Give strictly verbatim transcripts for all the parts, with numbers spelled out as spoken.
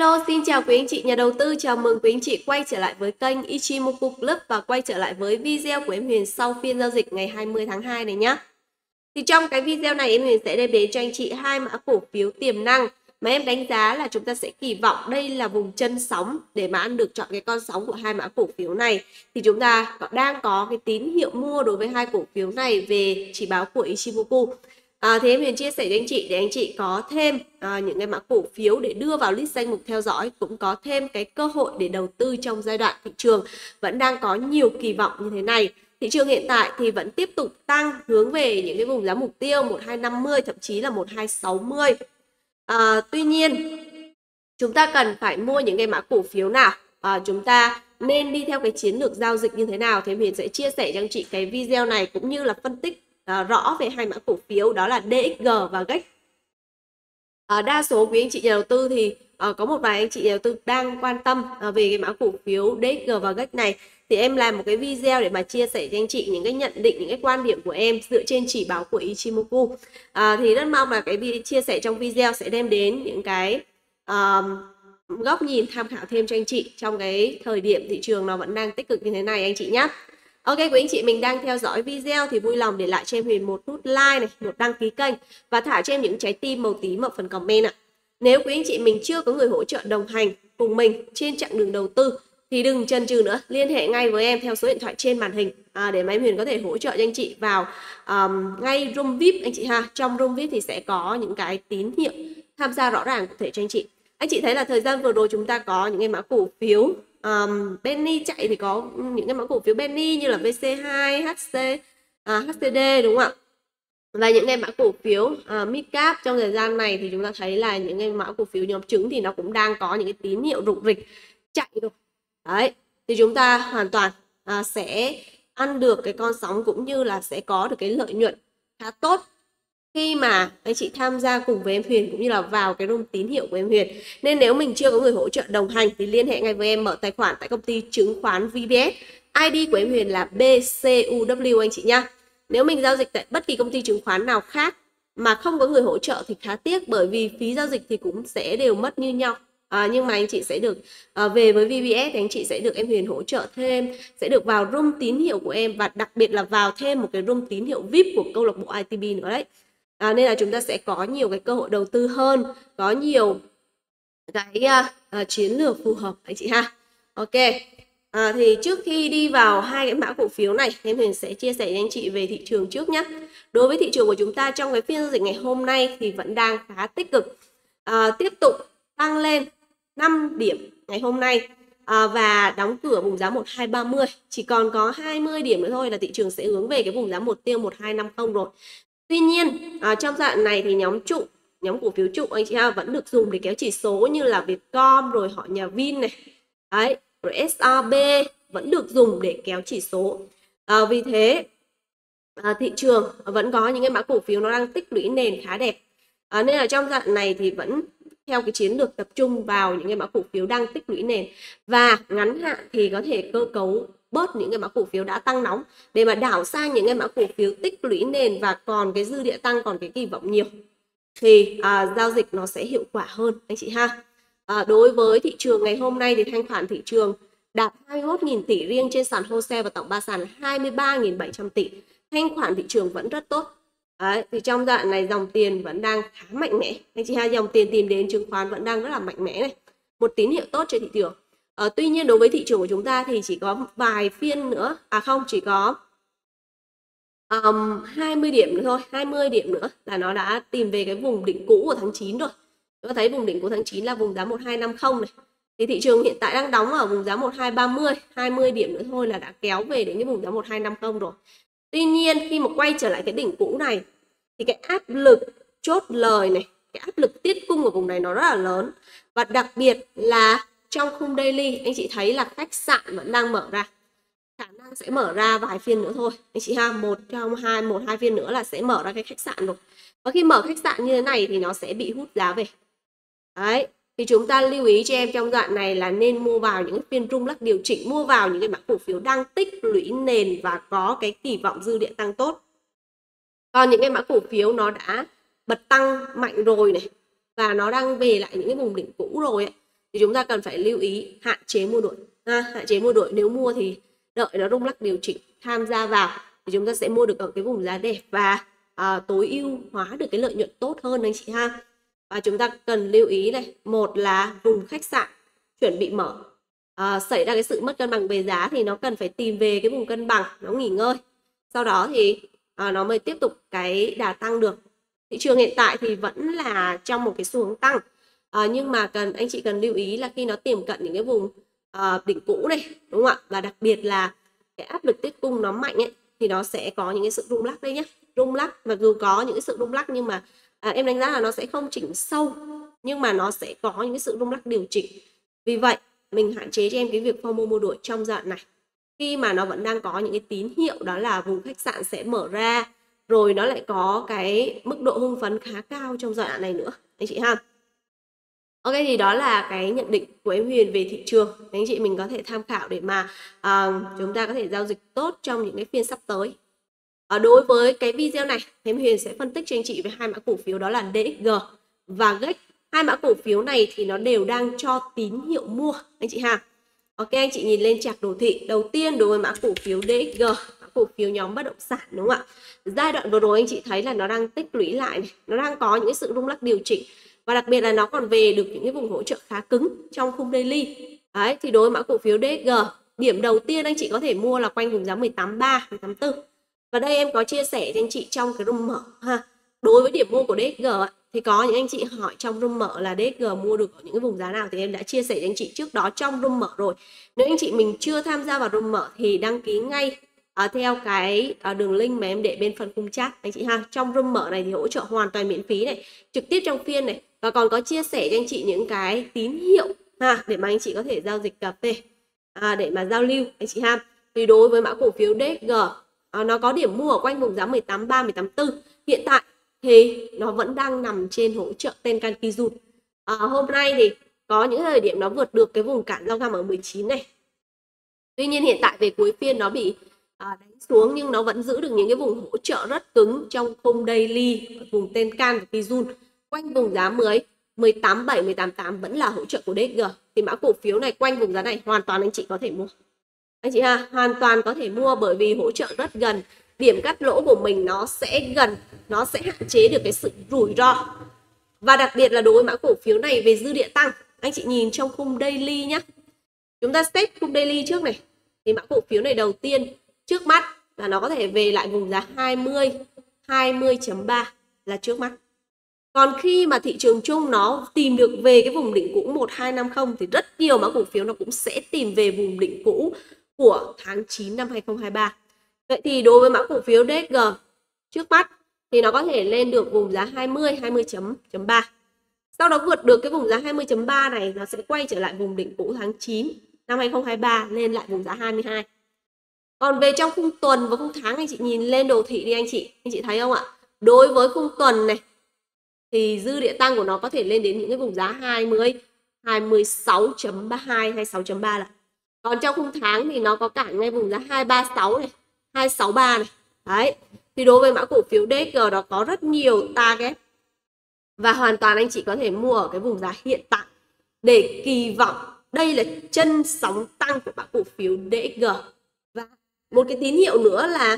Hello, xin chào quý anh chị nhà đầu tư, chào mừng quý anh chị quay trở lại với kênh Ichimoku Club và quay trở lại với video của em Huyền sau phiên giao dịch ngày hai mươi tháng hai này nhé. Thì trong cái video này em Huyền sẽ đem đến cho anh chị hai mã cổ phiếu tiềm năng mà em đánh giá là chúng ta sẽ kỳ vọng đây là vùng chân sóng để mà ăn được chọn cái con sóng của hai mã cổ phiếu này. Thì chúng ta đang có cái tín hiệu mua đối với hai cổ phiếu này về chỉ báo của Ichimoku. À, thì em Huyền chia sẻ với anh chị để anh chị có thêm à, những cái mã cổ phiếu để đưa vào list danh mục theo dõi, cũng có thêm cái cơ hội để đầu tư trong giai đoạn thị trường vẫn đang có nhiều kỳ vọng như thế này. Thị trường hiện tại thì vẫn tiếp tục tăng hướng về những cái vùng giá mục tiêu một hai năm mươi, thậm chí là một hai sáu mươi. À, tuy nhiên chúng ta cần phải mua những cái mã cổ phiếu nào, à, chúng ta nên đi theo cái chiến lược giao dịch như thế nào, thì mình sẽ chia sẻ cho anh chị cái video này cũng như là phân tích À, rõ về hai mã cổ phiếu đó là đê ích giê và giê e xê. À, đa số quý anh chị nhà đầu tư thì à, có một vài anh chị nhà đầu tư đang quan tâm à, về cái mã cổ phiếu đê ích giê và giê e xê này, thì em làm một cái video để mà chia sẻ cho anh chị những cái nhận định, những cái quan điểm của em dựa trên chỉ báo của Ichimoku. À, thì rất mong là cái video chia sẻ trong video sẽ đem đến những cái uh, góc nhìn tham khảo thêm cho anh chị trong cái thời điểm thị trường nó vẫn đang tích cực như thế này anh chị nhé. Ok, quý anh chị mình đang theo dõi video thì vui lòng để lại cho em Huyền một nút like này, một đăng ký kênh và thả cho em những trái tim màu tím ở phần comment ạ. Nếu quý anh chị mình chưa có người hỗ trợ đồng hành cùng mình trên chặng đường đầu tư thì đừng chần chừ nữa, liên hệ ngay với em theo số điện thoại trên màn hình à, để mà em Huyền có thể hỗ trợ cho anh chị vào um, ngay room vi ai pi anh chị ha. Trong room vi ai pi thì sẽ có những cái tín hiệu tham gia rõ ràng cụ thể cho anh chị. Anh chị thấy là thời gian vừa rồi chúng ta có những cái mã cổ phiếu Um, Penny chạy thì có những cái mã cổ phiếu Penny như là vê xê hai, hát xê, à, hát xê đê đúng không ạ? Và những cái mã cổ phiếu uh, Midcap trong thời gian này thì chúng ta thấy là những cái mã cổ phiếu nhóm trứng thì nó cũng đang có những cái tín hiệu rục rịch chạy rồi. Đấy, thì chúng ta hoàn toàn uh, sẽ ăn được cái con sóng cũng như là sẽ có được cái lợi nhuận khá tốt khi mà anh chị tham gia cùng với em Huyền cũng như là vào cái room tín hiệu của em Huyền. Nên nếu mình chưa có người hỗ trợ đồng hành thì liên hệ ngay với em, mở tài khoản tại công ty chứng khoán vê bê ét. i đê của em Huyền là bê xê u vê anh chị nhá. Nếu mình giao dịch tại bất kỳ công ty chứng khoán nào khác mà không có người hỗ trợ thì khá tiếc, bởi vì phí giao dịch thì cũng sẽ đều mất như nhau. À, nhưng mà anh chị sẽ được à, về với vê bê ét thì anh chị sẽ được em Huyền hỗ trợ thêm, sẽ được vào room tín hiệu của em và đặc biệt là vào thêm một cái room tín hiệu vê i pê của câu lạc bộ i tê bê nữa đấy. À, nên là chúng ta sẽ có nhiều cái cơ hội đầu tư hơn, có nhiều cái uh, chiến lược phù hợp anh chị ha. Ok, à, thì trước khi đi vào hai cái mã cổ phiếu này, em Huyền sẽ chia sẻ với anh chị về thị trường trước nhé. Đối với thị trường của chúng ta trong cái phiên giao dịch ngày hôm nay thì vẫn đang khá tích cực, à, tiếp tục tăng lên năm điểm ngày hôm nay à, và đóng cửa vùng giá một hai ba mươi, chỉ còn có hai mươi điểm nữa thôi là thị trường sẽ hướng về cái vùng giá mục tiêu một hai năm mươi rồi. Tuy nhiên à, trong giai đoạn này thì nhóm trụ, nhóm cổ phiếu trụ anh chị ha vẫn được dùng để kéo chỉ số như là Vietcom, rồi họ nhà Vin này, đấy, rồi ét rờ bê vẫn được dùng để kéo chỉ số. À, vì thế à, thị trường vẫn có những cái mã cổ phiếu nó đang tích lũy nền khá đẹp. À, nên là trong giai đoạn này thì vẫn theo cái chiến lược tập trung vào những cái mã cổ phiếu đang tích lũy nền, và ngắn hạn thì có thể cơ cấu bớt những cái mã cổ phiếu đã tăng nóng để mà đảo sang những cái mã cổ phiếu tích lũy nền và còn cái dư địa tăng, còn cái kỳ vọng nhiều thì à, giao dịch nó sẽ hiệu quả hơn anh chị ha. À, đối với thị trường ngày hôm nay thì thanh khoản thị trường đạt hai mươi mốt nghìn tỷ riêng trên sàn hô se và tổng ba sàn là hai mươi ba nghìn bảy trăm tỷ. Thanh khoản thị trường vẫn rất tốt. Đấy, thì trong đoạn này dòng tiền vẫn đang khá mạnh mẽ anh chị ha, dòng tiền tìm đến chứng khoán vẫn đang rất là mạnh mẽ này, một tín hiệu tốt cho thị trường. À, tuy nhiên đối với thị trường của chúng ta thì chỉ có vài phiên nữa, à không, chỉ có um, hai mươi điểm nữa thôi, hai mươi điểm nữa là nó đã tìm về cái vùng đỉnh cũ của tháng chín rồi. Chúng ta thấy vùng đỉnh của tháng chín là vùng giá một hai năm mươi này. Thì thị trường hiện tại đang đóng ở vùng giá một hai ba mươi, hai mươi điểm nữa thôi là đã kéo về đến cái vùng giá một hai năm mươi rồi. Tuy nhiên khi mà quay trở lại cái đỉnh cũ này thì cái áp lực chốt lời này, cái áp lực tiết cung ở vùng này nó rất là lớn, và đặc biệt là trong khung daily anh chị thấy là khách sạn vẫn đang mở ra, khả năng sẽ mở ra vài phiên nữa thôi anh chị ha, một trong hai một hai phiên nữa là sẽ mở ra cái khách sạn rồi, và khi mở khách sạn như thế này thì nó sẽ bị hút giá về. Đấy, thì chúng ta lưu ý cho em trong đoạn này là nên mua vào những phiên rung lắc điều chỉnh, mua vào những cái mã cổ phiếu đang tích lũy nền và có cái kỳ vọng dư địa tăng tốt. Còn những cái mã cổ phiếu nó đã bật tăng mạnh rồi này và nó đang về lại những cái vùng đỉnh cũ rồi ấy, thì chúng ta cần phải lưu ý hạn chế mua đuổi. À, hạn chế mua đuổi, nếu mua thì đợi nó rung lắc điều chỉnh tham gia vào thì chúng ta sẽ mua được ở cái vùng giá đẹp và à, tối ưu hóa được cái lợi nhuận tốt hơn anh chị ha. Và chúng ta cần lưu ý này, một là vùng khách sạn chuẩn bị mở, à, xảy ra cái sự mất cân bằng về giá thì nó cần phải tìm về cái vùng cân bằng, nó nghỉ ngơi, sau đó thì à, nó mới tiếp tục cái đà tăng được. Thị trường hiện tại thì vẫn là trong một cái xu hướng tăng, à, nhưng mà cần anh chị cần lưu ý là khi nó tiềm cận những cái vùng à, đỉnh cũ này, đúng không ạ, và đặc biệt là cái áp lực tiết cung nó mạnh ấy thì nó sẽ có những cái sự rung lắc đây nhé. Rung lắc, mặc dù có những cái sự rung lắc nhưng mà à, em đánh giá là nó sẽ không chỉnh sâu, nhưng mà nó sẽ có những cái sự rung lắc điều chỉnh. Vì vậy mình hạn chế cho em cái việc FOMO mua đuổi trong giai đoạn này, khi mà nó vẫn đang có những cái tín hiệu đó là vùng khách sạn sẽ mở ra, rồi nó lại có cái mức độ hưng phấn khá cao trong giai đoạn này nữa anh chị ha. Ok, thì đó là cái nhận định của em Huyền về thị trường. Anh chị mình có thể tham khảo để mà uh, chúng ta có thể giao dịch tốt trong những cái phiên sắp tới. Ở uh, đối với cái video này, em Huyền sẽ phân tích cho anh chị về hai mã cổ phiếu đó là đê ích giê và giê e xê. Hai mã cổ phiếu này thì nó đều đang cho tín hiệu mua anh chị ha. Ok, anh chị nhìn lên chart đồ thị. Đầu tiên đối với mã cổ phiếu đê ích giê, mã cổ phiếu nhóm bất động sản, đúng không ạ? Giai đoạn vừa rồi anh chị thấy là nó đang tích lũy lại này, nó đang có những cái sự rung lắc điều chỉnh. Và đặc biệt là nó còn về được những cái vùng hỗ trợ khá cứng trong khung daily. Đấy, thì đối với mã cổ phiếu đê ích giê, điểm đầu tiên anh chị có thể mua là quanh vùng giá mười tám ba, mười tám tư. Và đây em có chia sẻ cho anh chị trong cái room mở ha. Đối với điểm mua của đê ích giê thì có những anh chị hỏi trong room mở là đê ích giê mua được ở những cái vùng giá nào, thì em đã chia sẻ cho anh chị trước đó trong room mở rồi. Nếu anh chị mình chưa tham gia vào room mở thì đăng ký ngay À, theo cái à, đường link mà em để bên phần khung chat anh chị ha. Trong room mở này thì hỗ trợ hoàn toàn miễn phí này, trực tiếp trong phiên này, và còn có chia sẻ cho anh chị những cái tín hiệu ha để mà anh chị có thể giao dịch cà phê à, để mà giao lưu anh chị ha. Thì đối với mã cổ phiếu đê ích giê à, nó có điểm mua ở quanh vùng giá mười tám ba, mười tám tư. Hiện tại thì nó vẫn đang nằm trên hỗ trợ Tenkan Kijun. À, hôm nay thì có những thời điểm nó vượt được cái vùng cản giao găm ở mười chín này. Tuy nhiên hiện tại về cuối phiên nó bị À, đánh xuống, nhưng nó vẫn giữ được những cái vùng hỗ trợ rất cứng trong khung daily, vùng Tenkan và Kijun. Quanh vùng giá mười, mười tám bảy, mười tám tám vẫn là hỗ trợ của đê ích giê. Thì mã cổ phiếu này quanh vùng giá này hoàn toàn anh chị có thể mua. Anh chị ha, hoàn toàn có thể mua bởi vì hỗ trợ rất gần. Điểm cắt lỗ của mình nó sẽ gần, nó sẽ hạn chế được cái sự rủi ro. Và đặc biệt là đối với mã cổ phiếu này về dư địa tăng, anh chị nhìn trong khung daily nhé. Chúng ta set khung daily trước này. Thì mã cổ phiếu này đầu tiên trước mắt là nó có thể về lại vùng giá hai mươi, hai mươi chấm ba là trước mắt. Còn khi mà thị trường chung nó tìm được về cái vùng đỉnh cũ một hai năm không thì rất nhiều mã cổ phiếu nó cũng sẽ tìm về vùng đỉnh cũ của tháng chín năm hai không hai ba. Vậy thì đối với mã cổ phiếu đê ích giê trước mắt thì nó có thể lên được vùng giá hai mươi, hai mươi chấm ba. Sau đó vượt được cái vùng giá hai mươi chấm ba này, nó sẽ quay trở lại vùng đỉnh cũ tháng chín năm hai không hai ba, lên lại vùng giá hai mươi hai. Còn về trong khung tuần và khung tháng, anh chị nhìn lên đồ thị đi anh chị. Anh chị thấy không ạ? Đối với khung tuần này thì dư địa tăng của nó có thể lên đến những cái vùng giá hai mươi, hai mươi sáu chấm ba hai, hai mươi sáu chấm ba là. Còn trong khung tháng thì nó có cả ngay vùng giá hai ba sáu này, hai sáu ba này. Đấy. Thì đối với mã cổ phiếu đê ích giê đó có rất nhiều target. Và hoàn toàn anh chị có thể mua ở cái vùng giá hiện tại để kỳ vọng đây là chân sóng tăng của mã cổ phiếu đê ích giê. Và một cái tín hiệu nữa là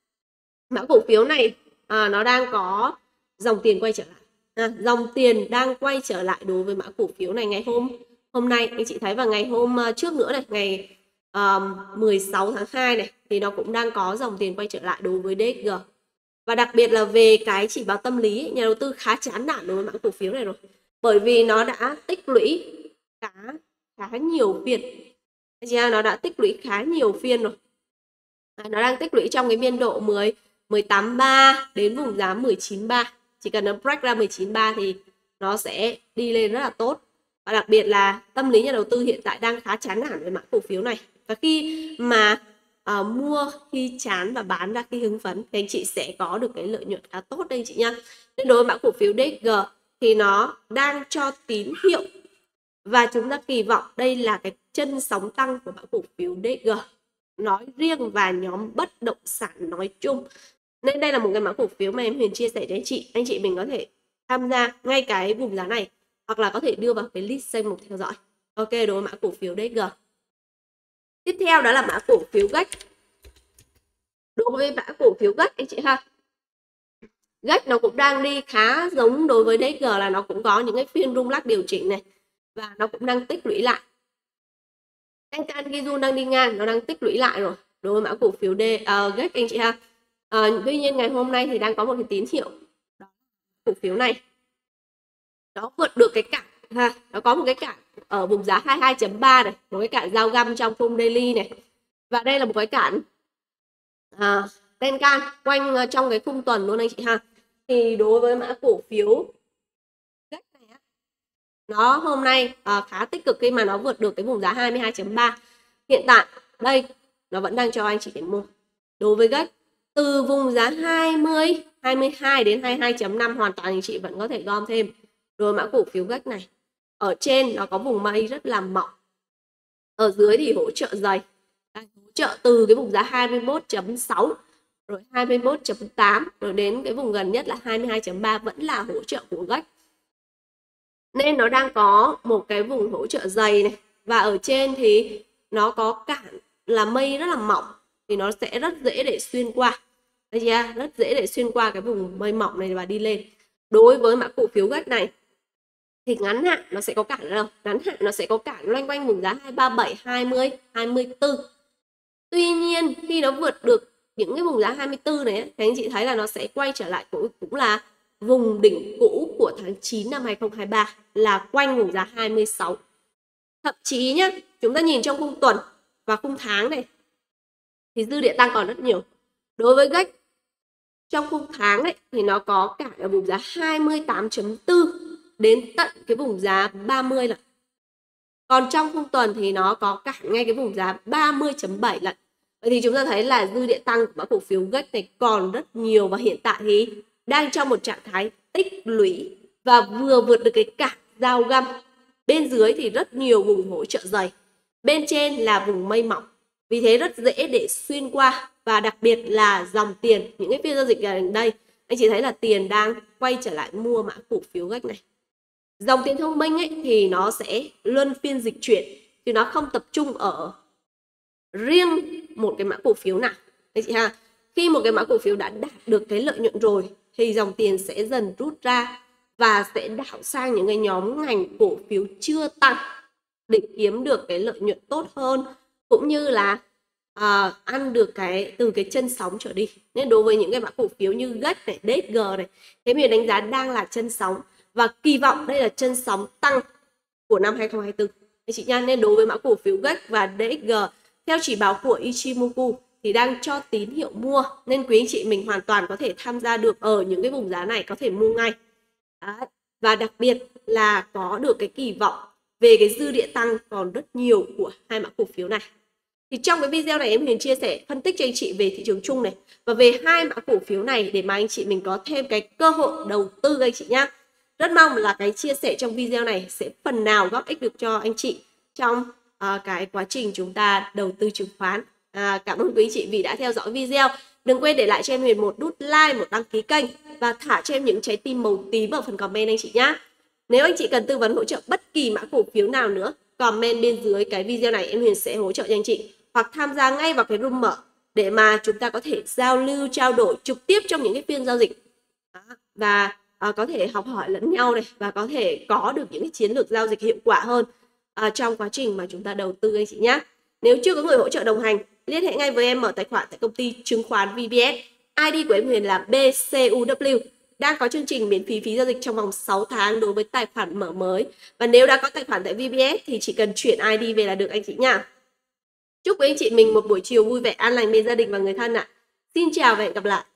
mã cổ phiếu này à, nó đang có dòng tiền quay trở lại. À, dòng tiền đang quay trở lại đối với mã cổ phiếu này ngày hôm hôm nay. Anh chị thấy vào ngày hôm trước nữa này, ngày um, mười sáu tháng hai này thì nó cũng đang có dòng tiền quay trở lại đối với đê ích giê. Và đặc biệt là về cái chỉ báo tâm lý, nhà đầu tư khá chán nản đối với mã cổ phiếu này rồi. Bởi vì nó đã tích lũy khá, khá nhiều phiên. Nó đã tích lũy khá nhiều phiên rồi. Nó đang tích lũy trong cái biên độ mười, mười tám ba đến vùng giá mười chín ba. Chỉ cần nó break ra mười chín ba thì nó sẽ đi lên rất là tốt. Và đặc biệt là tâm lý nhà đầu tư hiện tại đang khá chán nản với mã cổ phiếu này. Và khi mà uh, mua khi chán và bán ra khi hứng phấn thì anh chị sẽ có được cái lợi nhuận khá tốt đây anh chị nha. Nên đối với mã cổ phiếu đê ích giê thì nó đang cho tín hiệu và chúng ta kỳ vọng đây là cái chân sóng tăng của mã cổ phiếu đê ích giê nói riêng và nhóm bất động sản nói chung. Nên đây là một cái mã cổ phiếu mà em Huyền chia sẻ cho anh chị. Anh chị mình có thể tham gia ngay cái vùng giá này hoặc là có thể đưa vào cái list danh mục theo dõi. Ok, đối với mã cổ phiếu đê ích giê. Tiếp theo đó là mã cổ phiếu giê a xê. Đối với mã cổ phiếu giê a xê anh chị ha, giê a xê nó cũng đang đi khá giống đối với đê ích giê, là nó cũng có những cái phiên rung lắc điều chỉnh này và nó cũng đang tích lũy lại. Tenkan Kijun đang đi ngang, nó đang tích lũy lại rồi đối với mã cổ phiếu D, uh, giê a xê anh chị ha. Uh, tuy nhiên ngày hôm nay thì đang có một cái tín hiệu đó, cổ phiếu này nó vượt được cái cản ha, nó có một cái cản ở vùng giá hai mươi hai chấm ba này, một cái cản giao găm trong khung daily này, và đây là một cái cản uh, Tenkan quanh uh, trong cái khung tuần luôn anh chị ha. Thì đối với mã cổ phiếu giê a xê này á, nó hôm nay uh, khá tích cực khi mà nó vượt được cái vùng giá hai mươi hai chấm ba. Hiện tại đây nó vẫn đang cho anh chị để mua. Đối với giê a xê từ vùng giá hai mươi, hai mươi hai đến hai mươi hai chấm năm hoàn toàn anh chị vẫn có thể gom thêm. Đối với mã cổ phiếu giê a xê này, ở trên nó có vùng mây rất là mỏng, ở dưới thì hỗ trợ dày. Đây, hỗ trợ từ cái vùng giá hai mươi mốt chấm sáu rồi hai mươi mốt chấm tám rồi đến cái vùng gần nhất là hai mươi hai chấm ba vẫn là hỗ trợ của giê a xê. Nên nó đang có một cái vùng hỗ trợ dày này, và ở trên thì nó có cản là mây rất là mỏng, thì nó sẽ rất dễ để xuyên qua. Đây chưa? Rất dễ để xuyên qua cái vùng mây mỏng này và đi lên. Đối với mã cổ phiếu giê a xê này thì ngắn hạn nó sẽ có cản ở đâu? Ngắn hạn nó sẽ có cản loanh quanh vùng giá hai mươi ba bảy, hai mươi, hai mươi tư. Tuy nhiên khi nó vượt được những cái vùng giá hai mươi tư này thì anh chị thấy là nó sẽ quay trở lại cũng, cũng là vùng đỉnh cũ của tháng chín năm hai không hai ba, là quanh vùng giá hai mươi sáu. Thậm chí nhá, chúng ta nhìn trong khung tuần và khung tháng này thì dư địa tăng còn rất nhiều. Đối với giê a xê trong khung tháng ấy, thì nó có cả ở vùng giá hai mươi tám chấm bốn đến tận cái vùng giá ba mươi lần. Còn trong khung tuần thì nó có cả ngay cái vùng giá ba mươi chấm bảy lần. Vậy thì chúng ta thấy là dư địa tăng của mã cổ phiếu giê a xê này còn rất nhiều, và hiện tại thì đang trong một trạng thái tích lũy và vừa vượt được cái cản giao găm. Bên dưới thì rất nhiều vùng hỗ trợ dày, bên trên là vùng mây mỏng, vì thế rất dễ để xuyên qua. Và đặc biệt là dòng tiền, những cái phiên giao dịch gần đây anh chị thấy là tiền đang quay trở lại mua mã cổ phiếu giê a xê này. Dòng tiền thông minh ấy thì nó sẽ luân phiên dịch chuyển, thì nó không tập trung ở riêng một cái mã cổ phiếu nào anh chị ha. Khi một cái mã cổ phiếu đã đạt được cái lợi nhuận rồi thì dòng tiền sẽ dần rút ra và sẽ đảo sang những cái nhóm ngành cổ phiếu chưa tăng để kiếm được cái lợi nhuận tốt hơn, cũng như là à, ăn được cái từ cái chân sóng trở đi. Nên đối với những cái mã cổ phiếu như giê a xê này, đê ích giê này, thế mình đánh giá đang là chân sóng và kỳ vọng đây là chân sóng tăng của năm hai không hai tư anh chị nha. Nên đối với mã cổ phiếu giê a xê và đê ích giê theo chỉ báo của Ichimoku thì đang cho tín hiệu mua, nên quý anh chị mình hoàn toàn có thể tham gia được ở những cái vùng giá này, có thể mua ngay. Đấy. Và đặc biệt là có được cái kỳ vọng về cái dư địa tăng còn rất nhiều của hai mã cổ phiếu này. Thì trong cái video này em Huyền chia sẻ phân tích cho anh chị về thị trường chung này và về hai mã cổ phiếu này để mà anh chị mình có thêm cái cơ hội đầu tư anh chị nhá. Rất mong là cái chia sẻ trong video này sẽ phần nào góp ích được cho anh chị trong uh, cái quá trình chúng ta đầu tư chứng khoán. À, cảm ơn quý chị vì đã theo dõi video. Đừng quên để lại cho em Huyền một nút like, một đăng ký kênh và thả cho em những trái tim màu tím ở phần comment anh chị nhé. Nếu anh chị cần tư vấn hỗ trợ bất kỳ mã cổ phiếu nào nữa, comment bên dưới cái video này em Huyền sẽ hỗ trợ cho anh chị, hoặc tham gia ngay vào cái room mở để mà chúng ta có thể giao lưu, trao đổi trực tiếp trong những cái phiên giao dịch. Đó. Và à, có thể học hỏi lẫn nhau này và có thể có được những cái chiến lược giao dịch hiệu quả hơn à, trong quá trình mà chúng ta đầu tư anh chị nhé. Nếu chưa có người hỗ trợ đồng hành, liên hệ ngay với em mở tài khoản tại công ty chứng khoán vê bê ét. i đê của em Huyền là bê xê u vê, đang có chương trình miễn phí phí giao dịch trong vòng sáu tháng đối với tài khoản mở mới. Và nếu đã có tài khoản tại vê bê ét thì chỉ cần chuyển i đê về là được anh chị nha. Chúc quý anh chị mình một buổi chiều vui vẻ an lành bên gia đình và người thân ạ. À. Xin chào và hẹn gặp lại.